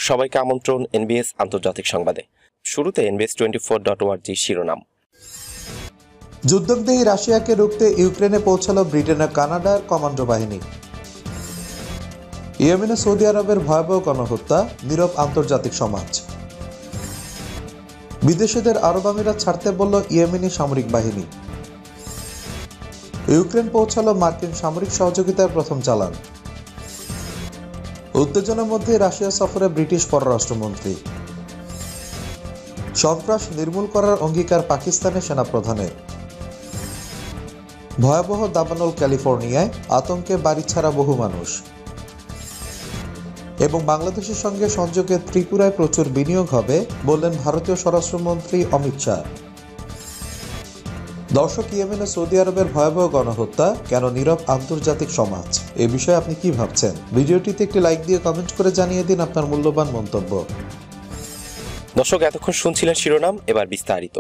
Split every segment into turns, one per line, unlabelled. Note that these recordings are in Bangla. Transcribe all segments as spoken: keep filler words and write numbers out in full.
সবাইকে আমন্ত্রণ এনবিএস আন্তর্জাতিক সংবাদে। শুরুতে NBS twenty four dot org শিরোনাম।
যুদ্ধবিধ্বস্ত রাশিয়াকে রুখতে ইউক্রেনে পৌঁছালো ব্রিটেন ও কানাডার কমান্ডো বাহিনী। ইয়েমেনে সৌদি আরবের ভয়াবহ গণহত্যা, নীরব আন্তর্জাতিক সমাজ। বিদেশিদের আরব আমিরাত ছাড়তে বলল ইয়েমেনি সামরিক বাহিনী। ইউক্রেন পৌঁছালো মার্কিন সামরিক সহযোগিতার প্রথম চালান। উত্তেজনার মধ্যে রাশিয়া সফরে ব্রিটিশ পররাষ্ট্রমন্ত্রী। সন্ত্রাস নির্মূল করার অঙ্গীকার পাকিস্তানের সেনাপ্রধানের। ভয়াবহ দাবানল ক্যালিফোর্নিয়ায়, আতঙ্কে বাড়ি ছাড়া বহু মানুষ। এবং বাংলাদেশের সঙ্গে সংযোগে ত্রিপুরায় প্রচুর বিনিয়োগ হবে বললেন ভারতীয় স্বরাষ্ট্রমন্ত্রী অমিত শাহ। দর্শক, ইয়েমেনে সৌদি আরবের ভয়াবহ গণহত্যা, কেন নীরব আন্তর্জাতিক সমাজ? এ বিষয়ে আপনি কি ভাবছেন? ভিডিওটিতে একটি লাইক দিয়ে কমেন্ট করে জানিয়ে দিন আপনার মূল্যবান মন্তব্য।
দর্শক, এতক্ষণ শুনছিলেন শিরোনাম, এবার বিস্তারিত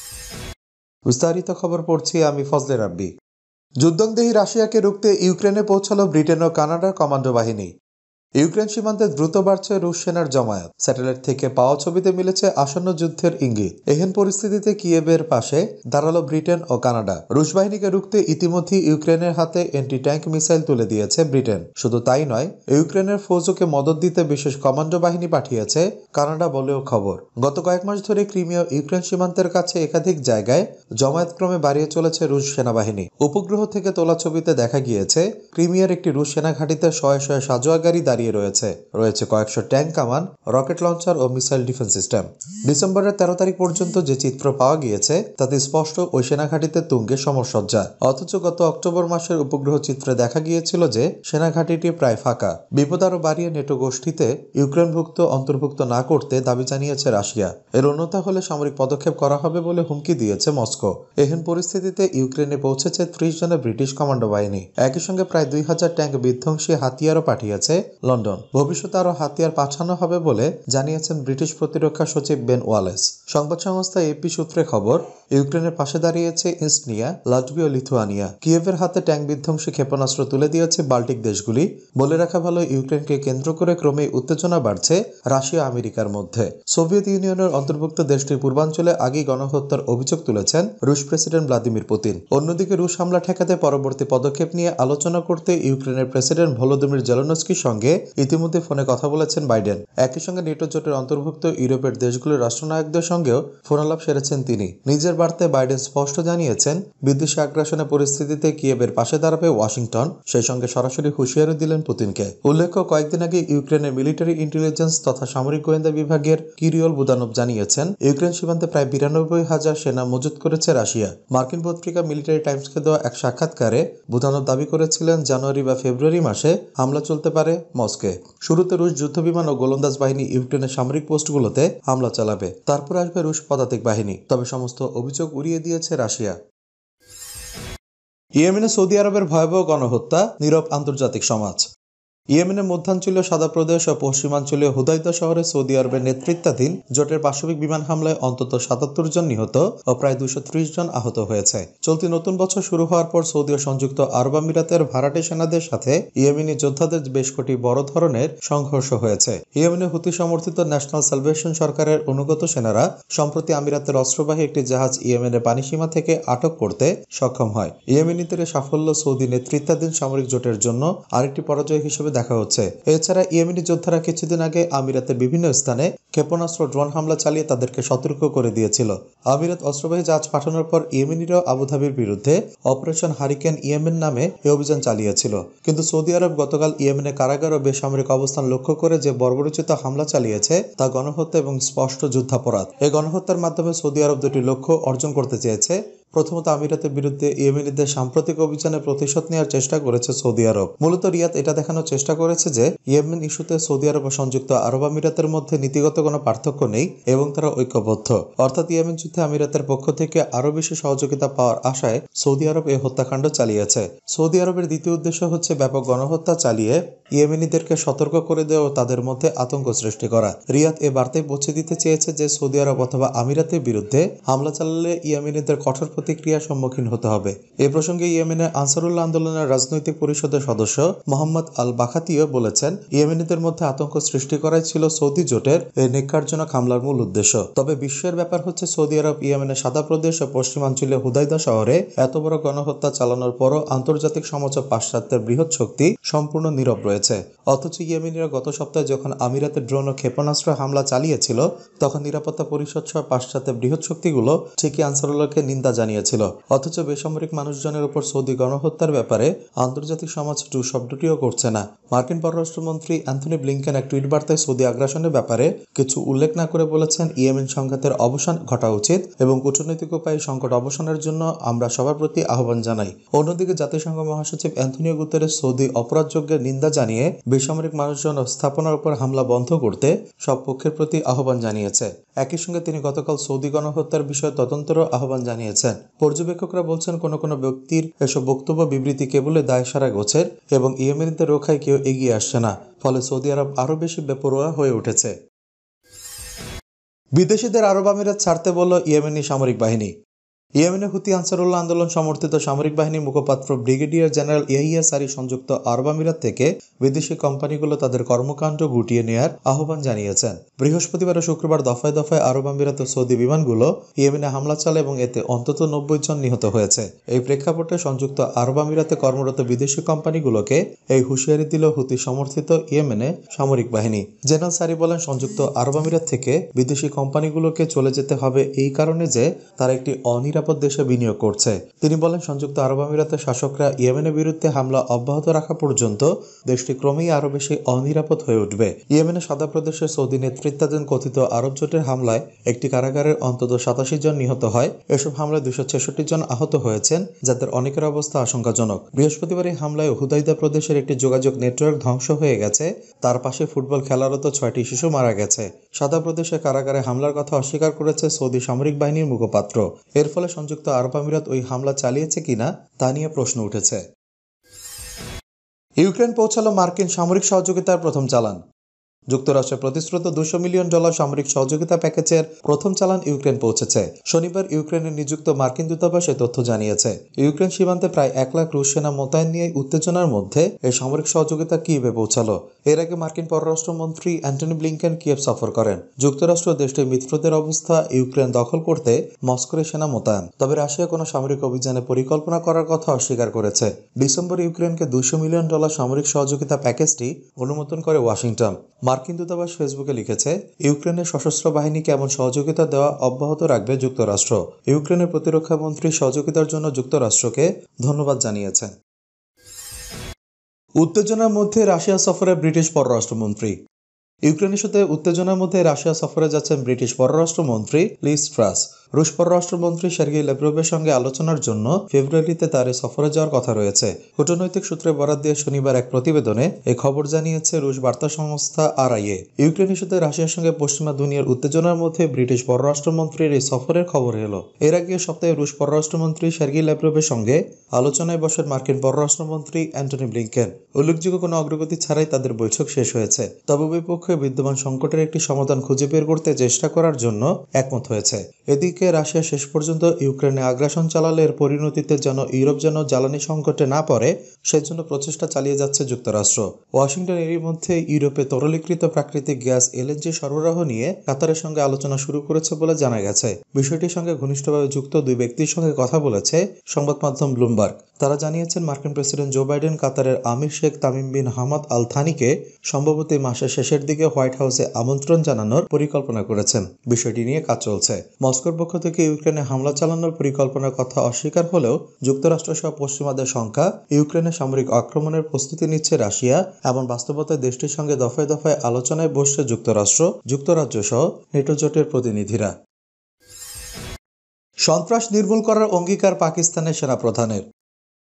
বিস্তারিত খবর পড়ছি আমি ফজলে রাব্বি। যুদ্ধবিধ্বস্ত রাশিয়াকে রুখতে ইউক্রেনে পৌঁছালো ব্রিটেন ও কানাডার কমান্ডো বাহিনী। ইউক্রেন সীমান্তে দ্রুত বাড়ছে রুশ সেনার জমায়েত। স্যাটেলাইট থেকে পাওয়া ছবিতে মিলেছে আসন্ন যুদ্ধের ইঙ্গিত। এহেন পরিস্থিতিতে কিয়েভের পাশে দাঁড়ালো ব্রিটেন ও কানাডা। রুশ বাহিনীকে রুখতে ইতিমধ্যে ইউক্রেনের হাতে অ্যান্টি ট্যাঙ্ক মিসাইল তুলে দিয়েছে ব্রিটেন। শুধু তাই নয়, ইউক্রেনের ফৌজকে মদত দিতে বিশেষ কমান্ডো বাহিনী পাঠিয়েছে কানাডা বলেও খবর। গত কয়েক মাস ধরে ক্রিমিয়া ইউক্রেন সীমান্তের কাছে একাধিক জায়গায় জমায়েতক্রমে বাড়িয়ে চলেছে রুশ সেনাবাহিনী। উপগ্রহ থেকে তোলা ছবিতে দেখা গিয়েছে ক্রিমিয়ার একটি রুশ সেনা ঘাঁটিতে শয়ে শয়ে সাজোয়া গাড়ি দাঁড়িয়ে রয়েছে রয়েছে কয়েকশো ট্যাঙ্ক কামান, রকেট লঞ্চার ও মিসাইল ডিফেন্স সিস্টেম। ডিসেম্বরের তেরো তারিখ পর্যন্ত যে চিত্র পাওয়া গিয়েছে তাতে স্পষ্ট ওই সেনাঘাঁটিতে তুঙ্গে সমরসজ্জা। অথচ গত অক্টোবর মাসের উপগ্রহ চিত্রে দেখা গিয়েছিল যে সেনাঘাঁটিটি প্রায় ফাঁকা। বিপদ আরো বাড়িয়ে নেটো গোষ্ঠীতে ইউক্রেনভুক্ত অন্তর্ভুক্ত না করতে দাবি জানিয়েছে রাশিয়া। এর অন্যথা হলে সামরিক পদক্ষেপ করা হবে বলে হুমকি দিয়েছে মস্কো। এহেন পরিস্থিতিতে ইউক্রেনে পৌঁছেছে ত্রিশ জনের ব্রিটিশ কমান্ডো বাহিনী। একই সঙ্গে প্রায় দুই হাজার ট্যাঙ্ক বিধ্বংসী হাতিয়ারও পাঠিয়েছে লন্ডন। ভবিষ্যতে আরো হাতিয়ার পাঠানো হবে বলে জানিয়েছেন ব্রিটিশ প্রতিরক্ষা সচিব বেন ওয়ালেস। সংবাদ সংস্থা এপি সূত্রে খবর, ইউক্রেনের পাশে দাঁড়িয়েছে ইস্টোনিয়া, লাটভিয়া ও লিথুয়ানিয়া। কিয়েভের হাতে ট্যাঙ্ক বিধ্বংসী ক্ষেপণাস্ত্র তুলে দিয়েছে বাল্টিক দেশগুলি। বলে রাখা ভালো, ইউক্রেনকে কেন্দ্র করে ক্রমেই উত্তেজনা বাড়ছে রাশিয়া আমেরিকার মধ্যে। সোভিয়েত ইউনিয়নের অন্তর্ভুক্ত দেশটির পূর্বাঞ্চলে আগেই গণহত্যার অভিযোগ তুলেছেন রুশ প্রেসিডেন্ট ভ্লাদিমির পুতিন। অন্যদিকে রুশ হামলা ঠেকাতে পরবর্তী পদক্ষেপ নিয়ে আলোচনা করতে ইউক্রেনের প্রেসিডেন্ট ভলোদিমির জেলেনস্কির সঙ্গে ইতিমধ্যে ফোনে কথা বলেছেন বাইডেন। একই সঙ্গে নেটো জোটের অন্তর্ভুক্ত ইউরোপের দেশগুলোর রাষ্ট্রনায়কদের সঙ্গেও ফোনালাপ সেরেছেন তিনি। নিজের বার্তায় বাইডেন স্পষ্ট জানিয়েছেন, বিদেশি আগ্রাসনের পরিস্থিতিতে কিয়েভের পাশে দাঁড়াবে ওয়াশিংটন। সেই সঙ্গে সরাসরি হুঁশিয়ারি দিলেন পুতিনকে। উল্লেখ্য, কয়েকদিন আগে ইউক্রেনের মিলিটারি ইন্টেলিজেন্স তথা সামরিক গোয়েন্দা বিভাগের কিরিয়ল বুদানভ জানিয়েছেন, ইউক্রেন সীমান্তে প্রায় বিরানব্বই হাজার সেনা মজুত করেছে রাশিয়া। মার্কিন পত্রিকা মিলিটারি টাইমসকে দেওয়া এক সাক্ষাৎকারে বুদানভ দাবি করেছিলেন, জানুয়ারি বা ফেব্রুয়ারি মাসে হামলা চলতে পারে মস্কো। শুরুতে রুশ যুদ্ধবিমান ও গোলন্দাজ বাহিনী ইউক্রেনের সামরিক পোস্টগুলোতে হামলা চালাবে, তারপর আসবে রুশ পদাতিক বাহিনী। তবে সমস্ত অভিযোগ উড়িয়ে দিয়েছে রাশিয়া। ইয়েমেনে সৌদি আরবের ভয়াবহ গণহত্যা, নীরব আন্তর্জাতিক সমাজ। ইয়েমেনের মধ্যাঞ্চলীয় সাদা প্রদেশ ও পশ্চিমাঞ্চলীয় হুদাইদা শহরে সৌদি আরবের নেতৃত্বাধীন জোটের পাশবিক বিমান হামলায় অন্তত সাতাত্তর জন নিহত ও প্রায় দুশো ত্রিশ জন আহত হয়েছে। চলতি নতুন বছর শুরু হওয়ার পর সৌদি ও সংযুক্ত আরব আমিরাতের ভাড়াটে সেনাদের সাথে ইয়েমেনি যোদ্ধাদের বেশ কটি বড় ধরনের সংঘর্ষ হয়েছে। ইয়েমেনের হুতি সমর্থিত ন্যাশনাল সালভেশন সরকারের অনুগত সেনারা সম্প্রতি আমিরাতের অস্ত্রবাহী একটি জাহাজ ইয়েমেনের পানিসীমা থেকে আটক করতে সক্ষম হয়। ইয়েমেনিদের সাফল্য সৌদি নেতৃত্বাধীন সামরিক জোটের জন্য আরেকটি পরাজয় হিসেবে দেখা হচ্ছে। এছাড়া ইয়েমেনি যোদ্ধারা কিছুদিন আগে আমিরাতের বিভিন্ন স্থানে ক্ষেপণাস্ত্র ড্রোন হামলা চালিয়ে তাদেরকে সতর্ক করে দিয়েছিল। আমিরাত অস্ত্রবাহী জাহাজ পাঠানোর পর ইয়েমেনিরাও আবুধাবির বিরুদ্ধে অপারেশন হারিকেন ইয়েমেন নামে এই অভিযান চালিয়েছিল। কিন্তু সৌদি আরব গতকাল ইয়েমেনের কারাগার ও বেসামরিক অবস্থান লক্ষ্য করে যে বর্বরোচিত হামলা চালিয়েছে তা গণহত্যা এবং স্পষ্ট যুদ্ধাপরাধ। এই গণহত্যার মাধ্যমে সৌদি আরব দুটি লক্ষ্য অর্জন করতে চেয়েছে। প্রথমত, আমিরাতের বিরুদ্ধে ইয়েমেনিদের সাম্প্রতিক অভিযানে প্রতিশোধ নেওয়ার চেষ্টা করেছে সৌদি আরব। মূলত রিয়াদ এটা দেখানোর চেষ্টা করেছে যে ইয়েমেন ইস্যুতে সৌদি আরব ও সংযুক্ত আরব আমিরাতের মধ্যে নীতিগত কোনো পার্থক্য নেই এবং তারা ঐক্যবদ্ধ। অর্থাৎ ইয়েমেন যুদ্ধে আমিরাতের পক্ষ থেকে আরও বেশি সহযোগিতা পাওয়ার আশায় সৌদি আরব এই হত্যাকাণ্ড চালিয়েছে। সৌদি আরবের দ্বিতীয় উদ্দেশ্য হচ্ছে ব্যাপক গণহত্যা চালিয়ে ইয়েমেনিদেরকে সতর্ক করে দেওয়া ও তাদের মধ্যে আতঙ্ক সৃষ্টি করা। রিয়াদ এ বার্তায় পৌঁছে দিতে চেয়েছে যে সৌদি আরব অথবা আমিরাতের বিরুদ্ধে হামলা চালালে ইয়েমেনিদের কঠোর প্রতিক্রিয়ার সম্মুখীন হতে হবে। এ প্রসঙ্গে ইয়েমেনের আনসারুল্লাহ আন্দোলনের রাজনৈতিক পরিষদের সদস্য মোহাম্মদ আল বাখাতিও বলেছেন, ইয়েমেনিদের মধ্যে আতঙ্ক সৃষ্টি করাই ছিল সৌদি জোটের এই নিকারজনক হামলার মূল উদ্দেশ্য। তবে বিস্ময়ের ব্যাপার হচ্ছে সৌদি আরব ইয়েমেনের সাদা প্রদেশ ও পশ্চিমাঞ্চলীয় হুদাইদা শহরে এত বড় গণহত্যা চালানোর পরও আন্তর্জাতিক সমাজ ও পাশ্চাত্যের বৃহৎ শক্তি সম্পূর্ণ নীরব রয়েছে। অথচ ইয়েমেনিরা গত সপ্তাহে যখন আমিরাতের ড্রোন ও ক্ষেপণাস্ত্র হামলা চালিয়েছিল তখন নিরাপত্তা পরিষদ সহ পাশ্চাত্যের বৃহৎ শক্তিগুলো ঠিকই আনসারুল্লাহকে নিন্দা জানিয়েছিল। অথচ বেসামরিক মানুষজনের উপর সৌদি গণহত্যার ব্যাপারে আন্তর্জাতিক সমাজ টু শব্দটিও করছে না। মার্কিন পররাষ্ট্রমন্ত্রী অ্যান্থনি ব্লিংকেন এক টুইট বার্তায় সৌদি আগ্রাসনের ব্যাপারে কিছু উল্লেখ না করে বলেছেন, ইয়েমেন সংঘাতের অবসান ঘটা উচিত এবং কূটনৈতিক উপায়ে সংকট অবসানের জন্য আমরা সবার প্রতি আহ্বান জানাই। অন্যদিকে জাতিসংঘ মহাসচিব অ্যান্থনিও গুতেরেস সৌদি অপরাধযজ্ঞের নিন্দা জানিয়ে বেসামরিক মানুষজন ও স্থাপনার উপর হামলা বন্ধ করতে সব পক্ষের প্রতি আহ্বান জানিয়েছে। একই সঙ্গে তিনি গতকাল সৌদি গণহত্যার বিষয়ে তদন্তেরও আহ্বান জানিয়েছেন। পর্যবেক্ষকরা বলছেন, কোনো কোনো ব্যক্তির এসব বক্তব্য বিবৃতি কেবলে দায়সারা গোছের এবং ইয়েমেনিদের রক্ষায় কেউ এগিয়ে আসছে না। ফলে সৌদি আরব আরও বেশি বেপরোয়া হয়ে উঠেছে। বিদেশিদের আরব আমিরাত ছাড়তে বলল ইয়েমেনি সামরিক বাহিনী। ইয়েমেনে হুতি আনসারুল্লাহ আন্দোলন সমর্থিত সামরিক বাহিনীর মুখপাত্র ব্রিগেডিয়ার জেনারেল ইয়াহিয়া সারি সংযুক্ত আরব আমিরাত থেকে বিদেশি কোম্পানিগুলো তাদের কর্মকাণ্ড গুটিয়ে নেয়ার আহ্বান জানিয়েছেন। বৃহস্পতিবার ও শুক্রবার দফায় দফায় আরব আমিরাত ও সৌদি বিমানগুলো ইয়েমেনে হামলা চালায় এবং এতে অন্তত নব্বই জন নিহত হয়েছে। এই প্রেক্ষাপটে সংযুক্ত আরব আমিরাতে কর্মরত বিদেশি কোম্পানিগুলোকে এই হুঁশিয়ারি দিল হুতি সমর্থিত ইয়েমেনে সামরিক বাহিনী। জেনারেল সারি বলেন, সংযুক্ত আরব আমিরাত থেকে বিদেশি কোম্পানিগুলোকে চলে যেতে হবে এই কারণে যে তারা একটি অনিরাপদ নিরাপদ দেশে বিনিয়োগ করছে। তিনি বলেন, সংযুক্ত আরব আমিরাতের শাসকরা ইয়েমেনের বিরুদ্ধে হামলা অব্যাহত রাখা পর্যন্ত দেশটি ক্রমেই আরো বেশি অনিরাপদ হয়ে উঠবে। ইয়েমেনের সাদা প্রদেশে সৌদি নেতৃত্বাধীন কথিত আরব জোটের হামলায় একটি কারাগারের অন্তত সাতাশি জন নিহত হয়। এসব হামলায় দুশো ছেষট্টি জন আহত হয়েছেন, যাদের অনেকের অবস্থা আশঙ্কাজনক। বৃহস্পতিবার এই হামলায় হুদাইদা প্রদেশের একটি যোগাযোগ নেটওয়ার্ক ধ্বংস হয়ে গেছে। তার পাশে ফুটবল খেলারত ছয়টি শিশু মারা গেছে। সাদা প্রদেশে কারাগারে হামলার কথা অস্বীকার করেছে সৌদি সামরিক বাহিনীর মুখপাত্র। এর ফলে সংযুক্ত আরব আমিরাত ওই হামলা চালিয়েছে কিনা তা নিয়ে প্রশ্ন উঠেছে। ইউক্রেন পৌঁছালো মার্কিন সামরিক সহযোগিতার প্রথম চালান। যুক্তরাষ্ট্রের প্রতিশ্রুত দুশো মিলিয়ন ডলার সামরিক সহযোগিতা প্যাকেজের প্রথম চালান ইউক্রেন পৌঁছেছে। শনিবার ইউক্রেনে নিযুক্ত মার্কিন দূতাবাস এ তথ্য জানিয়েছে। ইউক্রেন সীমান্তে প্রায় এক লাখ রুশ সেনা মোতায়েন নিয়ে উত্তেজনার মধ্যে এই সামরিক সহযোগিতা কিয়েভে পৌঁছালো। এর আগে মার্কিন পররাষ্ট্রমন্ত্রী অ্যান্টনি ব্লিংকেন কিয়েভ সফর করেন। যুক্তরাষ্ট্র দেশটির মিত্রদের অবস্থা ইউক্রেন দখল করতে মস্কোয় সেনা মোতায়েন। তবে রাশিয়া কোনো সামরিক অভিযানে পরিকল্পনা করার কথা অস্বীকার করেছে। ডিসেম্বর ইউক্রেনকে দুশো মিলিয়ন ডলার সামরিক সহযোগিতা প্যাকেজটি অনুমোদন করে ওয়াশিংটন। মার্কিন দূতাবাস ফেসবুকে লিখেছে, ইউক্রেনের সশস্ত্র বাহিনীকে এমন সহযোগিতা দেওয়া অব্যাহত রাখবে যুক্তরাষ্ট্র। ইউক্রেনের প্রতিরক্ষা মন্ত্রী সহযোগিতার জন্য যুক্তরাষ্ট্রকে ধন্যবাদ জানিয়েছেন। উত্তেজনার মধ্যে রাশিয়া সফরে ব্রিটিশ পররাষ্ট্রমন্ত্রী। ইউক্রেনের সাথে উত্তেজনার মধ্যে রাশিয়া সফরে যাচ্ছেন ব্রিটিশ পররাষ্ট্রমন্ত্রী লিজ ট্রাস। রুশ পররাষ্ট্রমন্ত্রী সার্গেই ল্যাভরভের সঙ্গে আলোচনার জন্য ফেব্রুয়ারিতে তার সফরে যাওয়ার কথা রয়েছে। কূটনৈতিক সূত্রে বরাত দিয়ে শনিবার এক প্রতিবেদনে এই খবর জানিয়েছে রুশ বার্তা সংস্থা আর আই এ। ইউক্রেনের সাথে রাশিয়ার সঙ্গে পশ্চিমা দুনিয়ার উত্তেজনার মধ্যে ব্রিটিশ পররাষ্ট্রমন্ত্রীর এই সফরের খবর এলো। এর আগে সপ্তাহে রুশ পররাষ্ট্রমন্ত্রী সার্গেই ল্যাভরভের সঙ্গে আলোচনায় বসেন মার্কিন পররাষ্ট্রমন্ত্রী অ্যান্টনি ব্লিংকেন। উল্লেখযোগ্য কোনো অগ্রগতি ছাড়াই তাদের বৈঠক শেষ হয়েছে। তবে উভয় পক্ষে বিদ্যমান সংকটের একটি সমাধান খুঁজে বের করতে চেষ্টা করার জন্য একমত হয়েছে। এদিকে রাশিয়া শেষ পর্যন্ত ইউক্রেনে আগ্রাসন চালালে এর পরিণতিতে যেন ইউরোপ যেন জ্বালানি সংকটে না পড়ে সেজন্য প্রচেষ্টা চালিয়ে যাচ্ছে যুক্তরাষ্ট্র। ওয়াশিংটন এরই মধ্যে ইউরোপে তরলীকৃত প্রাকৃতিক গ্যাস এলএনজি সরবরাহ নিয়ে কাতারের সঙ্গে আলোচনা শুরু করেছে বলে জানা গেছে। বিষয়টির সঙ্গে ঘনিষ্ঠভাবে যুক্ত দুই ব্যক্তির সঙ্গে কথা বলেছে সংবাদ মাধ্যম ব্লুমবার্গ। তারা জানিয়েছেন, মার্কিন প্রেসিডেন্ট জো বাইডেন কাতারের আমির Sheikh Tamim bin Hamad Al থানিকে সম্ভবত মাসের শেষের দিকে হোয়াইট হাউসে আমন্ত্রণ জানানোর পরিকল্পনা করেছেন। বিষয়টি নিয়ে কাজ চলছে। মস্কোর পক্ষ থেকে ইউক্রেনে হামলা চালানোর পরিকল্পনার কথা অস্বীকার হলেও যুক্তরাষ্ট্র সহ পশ্চিমাদের শঙ্কা ইউক্রেনে সামরিক আক্রমণের প্রস্তুতি নিচ্ছে রাশিয়া। এমন বাস্তবতায় দেশটির সঙ্গে দফায় দফায় আলোচনায় বসছে যুক্তরাষ্ট্র, যুক্তরাজ্য সহ নেটো জোটের প্রতিনিধিরা। সন্ত্রাস নির্মূল করার অঙ্গীকার পাকিস্তানের সেনাপ্রধানের।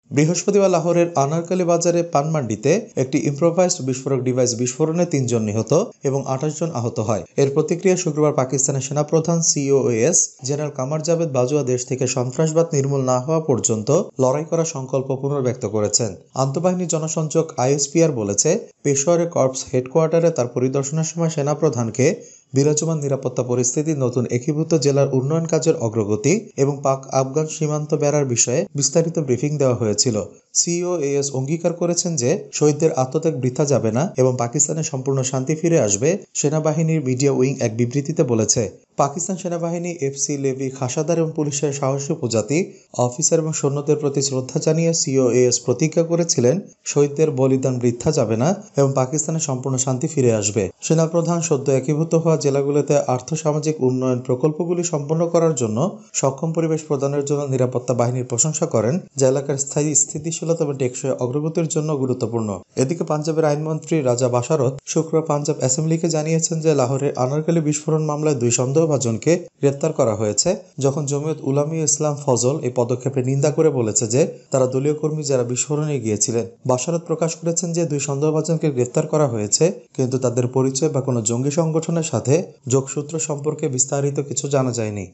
বৃহস্পতিবার লাহোরের আনারকলি বাজারে পানমান্ডিতে একটি ইম্প্রোভাইজড বিস্ফোরক ডিভাইস বিস্ফোরণে তিনজন নিহত এবং আঠাশ জন আহত হয়। এর প্রতিক্রিয়া শুক্রবার পাকিস্তানের সেনাপ্রধান সিওএস জেনারেল কামার জাভেদ বাজওয়া দেশ থেকে সন্ত্রাসবাদ নির্মূল না হওয়া পর্যন্ত লড়াই করার সংকল্প পুনর্ব্যক্ত করেছেন। আন্তঃবাহিনী জনসংযোগ আইএসপিআর বলেছে, পেশোয়ারে কর্পস হেডকোয়ার্টারে তার পরিদর্শনের সময় সেনাপ্রধানকে বিরাজমান নিরাপত্তা পরিস্থিতি, নতুন একীভূত জেলার উন্নয়ন কাজের অগ্রগতি এবং পাক আফগান সীমান্ত বেড়ার বিষয়ে বিস্তারিত ব্রিফিং দেওয়া হয়েছিল। সিওএস অঙ্গীকার করেছেন যে শহীদদের আত্মত্যাগ বৃথা যাবে না এবং পাকিস্তানে সম্পূর্ণ শান্তি ফিরে আসবে। সেনাবাহিনীর মিডিয়া উইং এক বিবৃতিতে বলেছে, পাকিস্তান সেনাবাহিনী, এফসি, লেভি, খাসাদার এবং পুলিশের সাহসী উপজাতি অফিসার এবং সৈন্যদের প্রতি শ্রদ্ধা জানিয়ে সিওএস প্রতিজ্ঞা করেছিলেন শহীদদের বলিদান বৃথা যাবে না এবং পাকিস্তানে সম্পূর্ণ শান্তি ফিরে আসবে। সেনাপ্রধান সদ্য একীভূত হওয়া জেলাগুলোতে আর্থসামাজিক উন্নয়ন প্রকল্পগুলি সম্পন্ন করার জন্য সক্ষম পরিবেশ প্রদানের জন্য নিরাপত্তা বাহিনীর প্রশংসা করেন, যা এলাকার স্থায়ী স্থিতিশীলতা এবং টেকসই অগ্রগতির জন্য গুরুত্বপূর্ণ। এদিকে পাঞ্জাবের আইনমন্ত্রী রাজা বাশারত শুক্রবার পাঞ্জাব অ্যাসেম্বলিকে জানিয়েছেন যে লাহোরের আনারকলি বিস্ফোরণ মামলায় দুই সন্দেহভাজনকে গ্রেপ্তার করা হয়েছে, যখন জমিয়ত উলামা ইসলাম ফজল এই পদক্ষেপের নিন্দা করে বলেছে যে তারা দলীয় কর্মী যারা বিস্ফোরণে গিয়েছিলেন। বাশারত প্রকাশ করেছেন যে দুই সন্দেহভাজনকে গ্রেপ্তার করা হয়েছে, কিন্তু তাদের পরিচয় বা কোনো জঙ্গি সংগঠনের সাথে যোগসূত্র সম্পর্কে বিস্তারিত কিছু জানা যায়নি।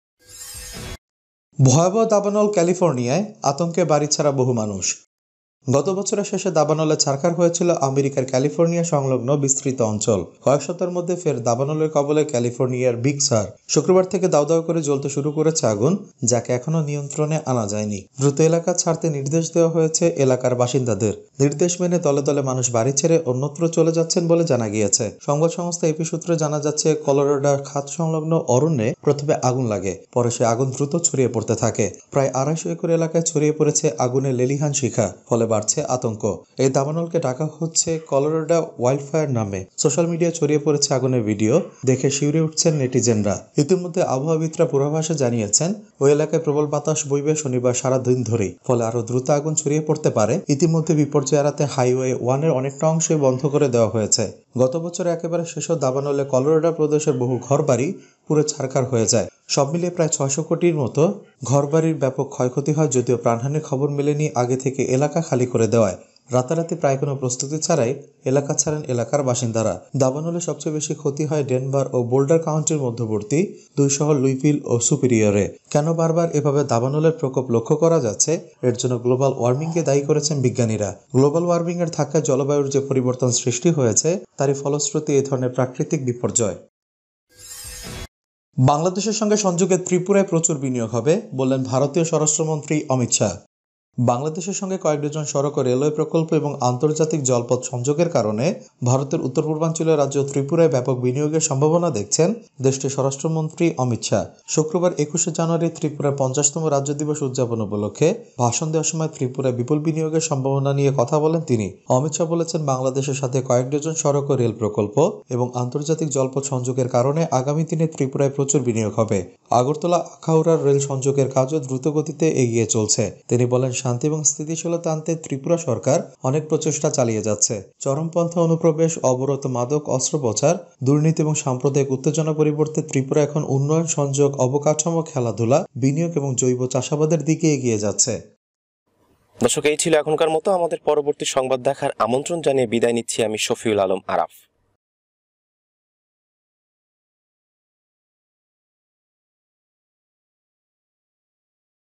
ভয়াবহ দাবানল ক্যালিফোর্নিয়ায়, আতঙ্কে বাড়ি ছাড়া বহু মানুষ। গত বছরের শেষে দাবানলে ছারখার হয়েছিল আমেরিকার ক্যালিফোর্নিয়া সংলগ্ন বিস্তৃত অঞ্চল। কয়েক সপ্তাহের মধ্যে ফের দাবানলের কবলে ক্যালিফোর্নিয়ার বিগ সার। শুক্রবার থেকে দাউ দাউ করে জ্বলতে শুরু করেছে আগুন, যাকে এখনো নিয়ন্ত্রণে আনা যায়নি। দ্রুত এলাকা ছাড়তে নির্দেশ দেওয়া হয়েছে এলাকার বাসিন্দাদের। নির্দেশ মেনে দলে দলে মানুষ বাড়ি ছেড়ে অন্যত্র চলে যাচ্ছেন বলে জানা গিয়েছে। সংবাদ সংস্থা এপি সূত্রে জানা যাচ্ছে, কলোরাডোর খাত সংলগ্ন অরণ্যে প্রথমে আগুন লাগে, পরে সে আগুন দ্রুত ছড়িয়ে পড়তে থাকে। প্রায় আড়াইশো একর এলাকায় ছড়িয়ে পড়েছে আগুনের লেলিহান শিখা, ফলে বাড়ছে আতঙ্ক। এই দাবানলকে ডাকা হচ্ছে কলোরাডো ওয়াইল্ডফায়ার নামে। সোশ্যাল মিডিয়ায় ছড়িয়ে পড়েছে আগুনের ভিডিও, দেখে শিউরে উঠছেন নেটিজেনরা। ইতিমধ্যে আবহাওয়াবিদরা পূর্বাভাসে জানিয়েছেন ওই এলাকায় প্রবল বাতাস বইবে শনিবার সারা দিন ধরেই, ফলে আরো দ্রুত আগুন ছড়িয়ে পড়তে পারে। ইতিমধ্যে বিপর্যয় এড়াতে হাইওয়ে ওয়ানের অনেকটা অংশই বন্ধ করে দেওয়া হয়েছে। গত বছর একেবারে শেষ দাবানলে কলোরাডো প্রদেশের বহু ঘরবাড়ি পুরো ছারখার হয়ে যায়। সব মিলিয়ে প্রায় ছয়শো কোটির মতো ঘরবাড়ির ব্যাপক ক্ষয়ক্ষতি হয়, যদিও প্রাণহানির খবর মেলেনি আগে থেকে এলাকা খালি করে দেওয়ায়। রাতারাতি প্রায় কোনো প্রস্তুতি ছাড়াই এলাকা ছাড়েন এলাকার বাসিন্দারা। দাবানলে সবচেয়ে বেশি ক্ষতি হয় ডেনভার ও বোল্ডার কাউন্টির মধ্যবর্তী দুই শহর লুইভিল ও সুপিরিয়রে। কেন বারবার এভাবে দাবানলের প্রকোপ লক্ষ্য করা যাচ্ছে, এর জন্য গ্লোবাল ওয়ার্মিংকে দায়ী করেছেন বিজ্ঞানীরা। গ্লোবাল ওয়ার্মিং এর ধাক্কায় জলবায়ুর যে পরিবর্তন সৃষ্টি হয়েছে, তারই ফলশ্রুতি এই ধরনের প্রাকৃতিক বিপর্যয়। বাংলাদেশের সঙ্গে সংযোগে ত্রিপুরায় প্রচুর বিনিয়োগ হবে, বললেন ভারতীয় স্বরাষ্ট্রমন্ত্রী অমিত শাহ। বাংলাদেশের সঙ্গে কয়েক ডজন সড়ক ও রেলওয়ে প্রকল্প এবং আন্তর্জাতিক জলপথ সংযোগের কারণে ভারতের উত্তর পূর্বাঞ্চলীয় রাজ্য ত্রিপুরায় ব্যাপক বিনিয়োগের সম্ভাবনা দেখছেন দেশটির স্বরাষ্ট্রমন্ত্রী অমিত শাহ। শুক্রবার একুশে জানুয়ারি ত্রিপুরার পঞ্চাশতম রাজ্য দিবস উদযাপন উপলক্ষে ভাষণ দেওয়ার সময় ত্রিপুরায় বিপুল বিনিয়োগের সম্ভাবনা নিয়ে কথা বলেন তিনি। অমিত শাহ বলেছেন, বাংলাদেশের সাথে কয়েক ডজন সড়ক ও রেল প্রকল্প এবং আন্তর্জাতিক জলপথ সংযোগের কারণে আগামী দিনে ত্রিপুরায় প্রচুর বিনিয়োগ হবে। আগরতলা আখাউড়ার রেল সংযোগের কাজও দ্রুত গতিতে এগিয়ে চলছে। তিনি বলেন, শান্তি এবং স্থিতিশীলতা আনতে ত্রিপুরা সরকার অনেক প্রচেষ্টা চালিয়ে যাচ্ছে। চরমপন্থা অনুপ্রবেশ, অবরোধ, মাদক, অস্ত্রোপচার, দুর্নীতি এবং সাম্প্রদায়িক উত্তেজনা পরিবর্তে ত্রিপুরা এখন উন্নয়ন, সংযোগ, অবকাঠামো, খেলাধুলা, বিনিয়োগ এবং জৈব চাষাবাদের দিকে এগিয়ে যাচ্ছে।
দর্শক, এই ছিল এখনকার মতো। আমাদের পরবর্তী সংবাদ দেখার আমন্ত্রণ জানিয়ে বিদায় নিচ্ছি আমি শফিউল আলম আরাফ।